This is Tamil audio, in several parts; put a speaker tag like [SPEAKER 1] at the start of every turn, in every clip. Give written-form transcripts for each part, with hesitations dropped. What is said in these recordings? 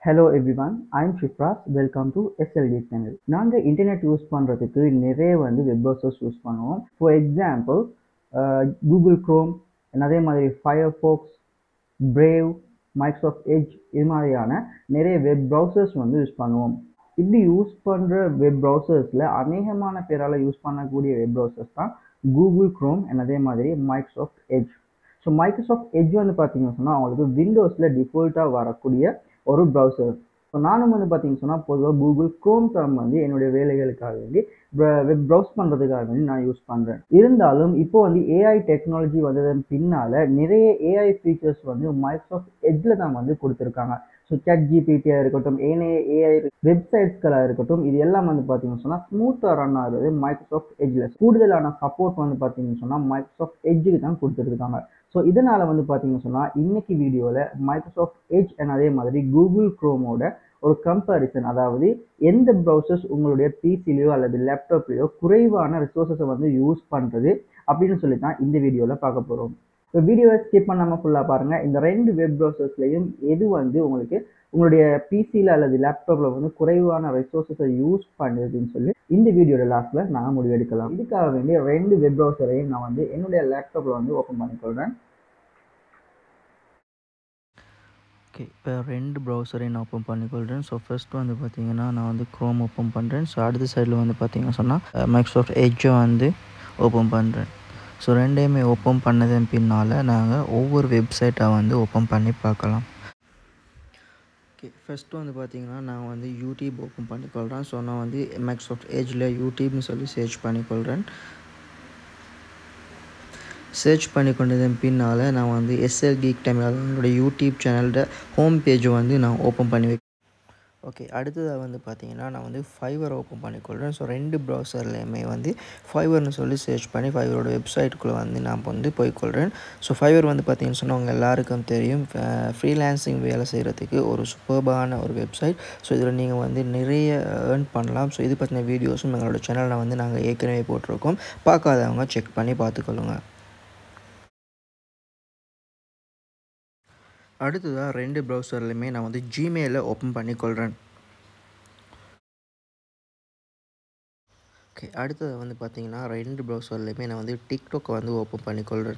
[SPEAKER 1] Hello everyone, I'm Shifras. Welcome to SLD channel. நாங்க இன்டர்நெட் யூஸ் பண்றதுக்கு நிறைய வெப் ப்ரௌசர்ஸ் யூஸ் பண்ணுவோம். ஃபார் எக்ஸாம்பிள் கூகுள் குரோம், அதே மாதிரி ஃபயர்ஃபாக்ஸ், பிரேவ், மைக்ரோசாஃப்ட் எட்ஜ் இது மாதிரியான நிறைய வெப் ப்ரௌசர்ஸ் யூஸ் பண்ணுவோம். இப்படி யூஸ் பண்ற வெப் ப்ரௌசர்ஸ்ல அநேகமான பேரால யூஸ் பண்ணக்கூடிய வெப் ப்ரௌசர்ஸ் தான் கூகுள் குரோம், அதே மாதிரி Microsoft Edge. So Microsoft Edge பார்த்தீங்கன்னு சொன்னால் அவங்களுக்கு விண்டோஸில் டிஃபால்ட்டாக வரக்கூடிய ஒரு ப்ரௌசர். ஸோ நானும் பார்த்தீங்கன்னு சொன்னால் பொதுவாக கூகுள் குரோம் டேம் என்னுடைய வேலைகளுக்காக வேண்டி வெப் ப்ரௌஸ் பண்ணுறதுக்காக வேண்டி நான் யூஸ் பண்ணுறேன். இருந்தாலும் இப்போ ஏஐ டெக்னாலஜி வந்ததன் பின்னால் நிறைய ஏஐ ஃபீச்சர்ஸ் மைக்ரோசாஃப்ட் எட்ஜில் தான் கொடுத்துருக்காங்க. ஸோ சாட் ஜிபிடியாக இருக்கட்டும், ஏஐ வெப்சைட்ஸ்களாக இருக்கட்டும், இது எல்லாம் பார்த்தீங்கன்னு சொன்னால் ஸ்மூத்தாக ரன் ஆகுது மைக்ரோசாஃப்ட் எட்ஜில். கூடுதலான சப்போர்ட் பார்த்தீங்கன்னு சொன்னால் மைக்ரோசாஃப்ட் எட்ஜுக்கு தான் கொடுத்துருக்காங்க. ஸோ இதனால் பார்த்தீங்கன்னு சொன்னால் இன்னைக்கு வீடியோவில் மைக்ரோசாஃப்ட் எட்ஜ் அதே மாதிரி கூகுள் குரோமோட ஒரு கம்பேரிசன், அதாவது எந்த ப்ரௌசர்ஸ் உங்களுடைய பிசிலையோ அல்லது லேப்டாப்லையோ குறைவான ரிசோர்ஸஸை யூஸ் பண்ணுறது அப்படின்னு சொல்லி தான் இந்த வீடியோவில் பார்க்க போகிறோம். ஸோ வீடியோவை ஸ்கிப் பண்ணாமல் ஃபுல்லாக பாருங்கள். இந்த ரெண்டு வெப் ப்ரௌசர்ஸ்லையும் எது உங்களுக்கு உங்களுடைய பிசியில் அல்லது லேப்டாப்பில் குறைவான ரிசோர்ஸஸை யூஸ் பண்ணுறதுன்னு சொல்லி இந்த வீடியோட லாஸ்ட்டில் நான் முடிவெடுக்கலாம். இதுக்காக வேண்டிய ரெண்டு வெப் ப்ரௌசரையும் நான் என்னுடைய லேப்டாப்பில் ஓப்பன் பண்ணிக்கொள்கிறேன்.
[SPEAKER 2] ஓகே, இப்போ ரெண்டு ப்ரௌசரையும் நான் ஓப்பன் பண்ணிக்கொள்கிறேன். ஸோ ஃபர்ஸ்ட் பார்த்தீங்கன்னா நான் க்ரோம் ஓப்பன் பண்ணுறேன். ஸோ அடுத்த சைடில் பார்த்தீங்கன்னா சொன்னால் மைக்ரோசாஃப்ட் எட்ஜை ஓப்பன் பண்ணுறேன். ஸோ ரெண்டையுமே ஓப்பன் பண்ணதன் பின்னால் நாங்கள் ஒவ்வொரு வெப்சைட்டாக ஓப்பன் பண்ணி பார்க்கலாம். ஓகே, ஃபஸ்ட்டு பார்த்தீங்கன்னா நான் யூடியூப் ஓப்பன் பண்ணிக்கொள்கிறேன். ஸோ நான் மைக்ரோசாஃப்ட் எட்ஜில் யூடியூப்னு சொல்லி சர்ச் பண்ணிக்கொள்கிறேன். சர்ச் பண்ணி கொண்டதன் பின்னால் நான் எஸ்எல் கீக் டைம் என்னோடய யூடியூப் சேனலோட ஹோம் பேஜை நான் ஓப்பன் பண்ணி வைக்கிறேன். ஓகே, அடுத்ததாக பார்த்தீங்கன்னா நான் ஃபைவர் ஓப்பன் பண்ணிக்கொள்கிறேன். ஸோ ரெண்டு ப்ரௌசர்லேயுமே ஃபைவர்னு சொல்லி சர்ச் பண்ணி ஃபைவரோட வெப்சைட்டுக்குள்ளே நான் போய்க்கொள்கிறேன். ஸோ ஃபைவர் பார்த்தீங்கன்னு சொன்னால் உங்கள் எல்லாருக்கும் தெரியும், ஃப்ரீலான்சிங் வேலை செய்கிறதுக்கு ஒரு சூப்பர்பான ஒரு வெப்சைட். ஸோ இதில் நீங்கள் நிறைய ஏர்ன் பண்ணலாம். ஸோ இது பற்றின வீடியோஸும் எங்களோட சேனலில் நாங்கள் ஏற்கனவே போட்டிருக்கோம். பார்க்காதவங்க செக் பண்ணி பார்த்துக்கொள்ளுங்க. அடுத்ததாக ரெண்டு ப்ரௌசர்லையுமே நான் ஜிமெயிலை ஓப்பன் பண்ணிக்கொள்கிறேன். ஓகே, அடுத்தது பார்த்தீங்கன்னா ரெண்டு ப்ரௌசர்லையுமே நான் டிக்டாக் ஓப்பன் பண்ணிக்கொள்கிறேன்.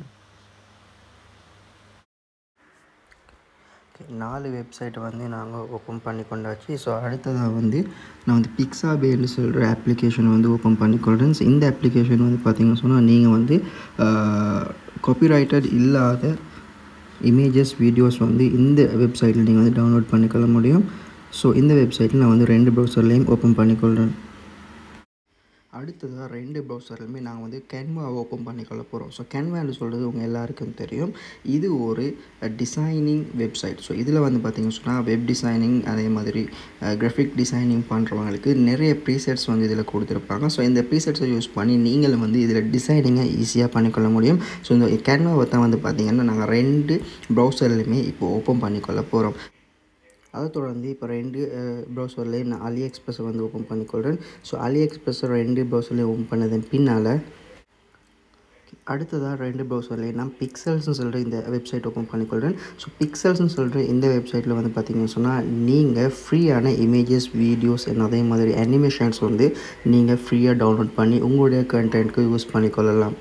[SPEAKER 2] ஓகே, 4 வெப்சைட்டை நாங்கள் ஓப்பன் பண்ணி கொண்டாச்சு. ஸோ அடுத்ததாக நான் பிக்ஸாபேன்னு சொல்கிற அப்ளிகேஷன் ஓப்பன் பண்ணிக்கொள்கிறேன். ஸோ இந்த அப்ளிகேஷன் பார்த்தீங்கன்னு சொன்னால் நீங்கள் காப்பிரைட்டட் இல்லாத இமேஜஸ் வீடியோஸ் இந்த வெப்சைட்டில் நீங்கள் டவுன்லோட் பண்ணிக்கொள்ள முடியும். ஸோ இந்த வெப்சைட்டில் நான் ரெண்டு ப்ரௌசர்லேயும் ஓப்பன் பண்ணிக்கொள்கிறேன். அடுத்ததாக ரெண்டு ப்ரௌசர்லையுமே நாங்கள் கேன்வா ஓப்பன் பண்ணிக்கொள்ள போகிறோம். ஸோ கேன்வான்னு சொல்கிறது உங்கள் எல்லாருக்கும் தெரியும், இது ஒரு டிசைனிங் வெப்சைட். ஸோ இதில் பார்த்தீங்கன்னு சொன்னால் வெப் டிசைனிங் அதே மாதிரி கிராஃபிக் டிசைனிங் பண்ணுறவங்களுக்கு நிறைய ப்ரீசெட்ஸ் இதில் கொடுத்துருப்பாங்க. ஸோ இந்த ப்ரீசெட்ஸை யூஸ் பண்ணி நீங்களும் இதில் டிசைனிங்கை ஈஸியாக பண்ணிக்கொள்ள முடியும். ஸோ இந்த கேன்வாவை தான் பார்த்திங்கன்னா நாங்கள் ரெண்டு ப்ரௌசர்லையுமே இப்போ ஓப்பன் பண்ணிக்கொள்ள போகிறோம். அதை தொடர்ந்து இப்போ ரெண்டு ப்ரௌசர்லேயும் நான் அலி எக்ஸ்பிரஸை ஓப்பன் பண்ணிக்கொள்கிறேன். ஸோ அலி எக்ஸ்பிரஸை ரெண்டு ப்ரௌசர்லேயும் ஓப்பன் பண்ணதன் பின்னால் அடுத்ததாக ரெண்டு ப்ரௌசர்லேயும் நான் பிக்சல்ஸ்னு சொல்கிற இந்த வெப்சைட் ஓப்பன் பண்ணிக்கொள்கிறேன். ஸோ பிக்சல்ஸ்னு சொல்கிற இந்த வெப்சைட்டில் பார்த்திங்கன்னு சொன்னால் நீங்கள் ஃப்ரீயான இமேஜஸ், வீடியோஸ் அதே மாதிரி அனிமேஷன்ஸ் நீங்கள் ஃப்ரீயாக டவுன்லோட் பண்ணி உங்களுடைய கண்டென்ட்க்கு யூஸ் பண்ணிக்கொள்ளலாம்.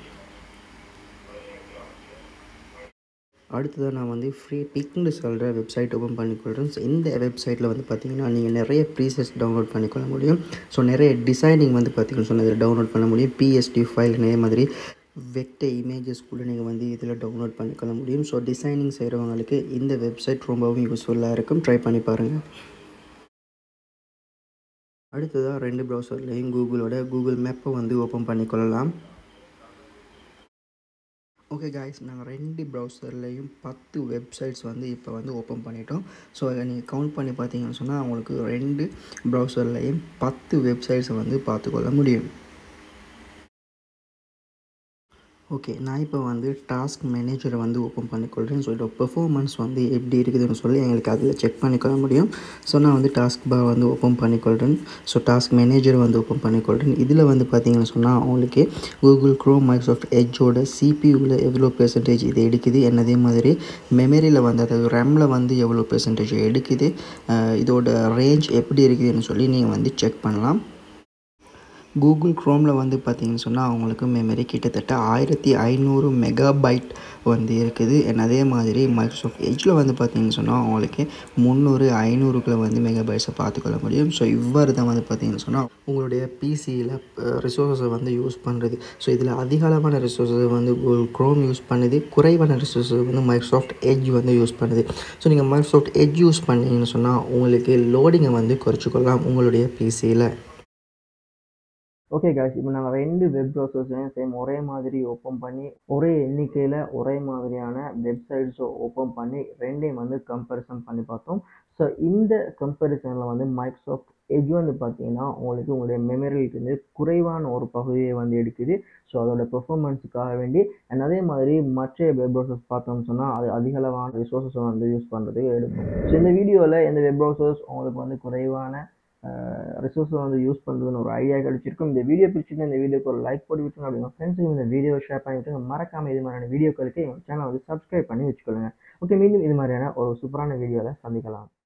[SPEAKER 2] அடுத்ததாக நான் ஃப்ரீ பிக்னு சொல்கிற வெப்சைட் ஓப்பன் பண்ணிக்கொள்கிறேன். ஸோ இந்த வெப்சைட்டில் பார்த்திங்கன்னா நீங்கள் நிறைய ப்ரீசெட்ஸ் டவுன்லோட் பண்ணிக்கொள்ள முடியும். ஸோ நிறைய டிசைனிங் பார்த்திங்கன்னு சொன்னால் இதில் டவுன்லோட் பண்ண முடியும். பிஎஸ்டி ஃபைல் அதே மாதிரி வெக்டர் இமேஜஸ் கூட நீங்கள் இதில் டவுன்லோட் பண்ணிக்கொள்ள முடியும். ஸோ டிசைனிங் செய்கிறவங்களுக்கு இந்த வெப்சைட் ரொம்பவும் யூஸ்ஃபுல்லாக இருக்கும். ட்ரை பண்ணி பாருங்கள். அடுத்ததாக ரெண்டு ப்ரௌசர்லேயும் கூகுள் மேப்பை ஓப்பன் பண்ணிக்கொள்ளலாம். ஓகே காய்ஸ், நாங்கள் ரெண்டு ப்ரௌசர்லேயும் 10 வெப்சைட்ஸ் இப்போ ஓப்பன் பண்ணிட்டோம். ஸோ அதை நீங்கள் கவுண்ட் பண்ணி பார்த்தீங்கன்னு சொன்னால் அவங்களுக்கு ரெண்டு ப்ரௌசர்லேயும் 10 வெப்சைட்ஸை பார்த்துக்கொள்ள முடியும். ஓகே, நான் இப்போ வந்து டாஸ்க் மேனேஜரை வந்து ஓப்பன் பண்ணிக்கொள்கிறேன். ஸோ இதோட பெர்ஃபார்மன்ஸ் வந்து எப்படி இருக்குதுன்னு சொல்லி எங்களுக்கு அதில் செக் பண்ணிக்கொள்ள முடியும். ஸோ நான் வந்து டாஸ்க் பார் வந்து ஓப்பன் பண்ணிக்கொள்கிறேன். ஸோ டாஸ்க் மேனேஜரை வந்து ஓப்பன் பண்ணிக்கொள்கிறேன். இதில் வந்து பார்த்தீங்கன்னு சொன்னால் உங்களுக்கு கூகுள் க்ரோம், மைக்ரோசாஃப்ட் எட்ஜோட சிபியூவில் எவ்வளோ பெர்சன்டேஜ் இது எடுக்குது, அதே மாதிரி மெமரியில் வந்து அதாவது ரேமில் வந்து எவ்வளோ பெர்சன்டேஜ் எடுக்குது, இதோட ரேஞ்ச் எப்படி இருக்குதுன்னு சொல்லி நீங்கள் வந்து செக் பண்ணலாம். கூகுள் க்ரோமில் வந்து பார்த்திங்கன்னு சொன்னால் அவங்களுக்கு மெமரி கிட்டத்தட்ட 1500 மெகாபைட் வந்து இருக்குது. அதே மாதிரி மைக்ரோசாஃப்ட் எட்ஜில் வந்து பார்த்திங்கன்னு சொன்னால் அவங்களுக்கு 300 500க்குள்ள வந்து மெகாபைட்ஸை பார்த்துக்கொள்ள முடியும். ஸோ இவ்வாறு தான் வந்து பார்த்திங்கன்னு சொன்னால் உங்களுடைய பிசியில் ரிசோர்ஸை வந்து யூஸ் பண்ணுறது. ஸோ இதில் அதிக அளவான ரிசோர்ஸை வந்து கூகுள் க்ரோம் யூஸ் பண்ணுது, குறைவான ரிசோர்ஸை வந்து மைக்ரோசாஃப்ட் எட்ஜ் வந்து யூஸ் பண்ணுது. ஸோ நீங்கள் மைக்ரோசாஃப்ட் எட்ஜ் யூஸ் பண்ணிங்கன்னு சொன்னால் உங்களுக்கு லோடிங்கை வந்து குறைச்சிக்கொள்ளலாம் உங்களுடைய பிசியில்.
[SPEAKER 1] ஓகே காய்ஸ், இப்போ நாங்கள் 2 வெப் ப்ரௌசர்ஸையும் சேம் ஒரே மாதிரி ஓப்பன் பண்ணி ஒரே எண்ணிக்கையில் ஒரே மாதிரியான வெப்சைட்ஸை ஓப்பன் பண்ணி ரெண்டையும் வந்து கம்பேரிசன் பண்ணி பார்த்தோம். ஸோ இந்த கம்பேரிசனில் வந்து மைக்ரோசாஃப்ட் எட்ஜ் வந்து பார்த்தீங்கன்னா உங்களுக்கு உங்களுடைய மெமரியிலிருந்து குறைவான ஒரு பகுதியை வந்து எடுக்குது. ஸோ அதோட பெர்ஃபார்மன்ஸுக்காக வேண்டி அதே மாதிரி மற்ற வெப் ப்ரௌசர்ஸ் பார்த்தோம்னு சொன்னால் அது அதிகளவான ரிசோர்ஸஸை வந்து யூஸ் பண்ணுறதுக்கு எடுக்கும். ஸோ இந்த வீடியோவில் இந்த வெப் ப்ரௌசர்ஸ் உங்களுக்கு வந்து குறைவான ரிசோர்ஸை வந்து யூஸ் பண்ணுறதுன்னு ஒரு ஐடியா கிடைச்சிருக்கும். இந்த வீடியோ பிடிச்சிருந்தா இந்த வீடியோக்கு ஒரு லைக் போட்டு விட்டுருங்க. அப்படின்னா ஃப்ரெண்ட்ஸுக்கு இந்த வீடியோ ஷேர் பண்ணி விட்டுருங்க. மறக்காமல் இது மாதிரியான வீடியோக்களுக்கு எங்கள் சேனல் வந்து சப்ஸ்கிரைப் பண்ணி வச்சுக்கொள்ளுங்க. ஓகே, மீண்டும் இது மாதிரியான ஒரு சூப்பரான வீடியோவில் சந்திக்கலாம்.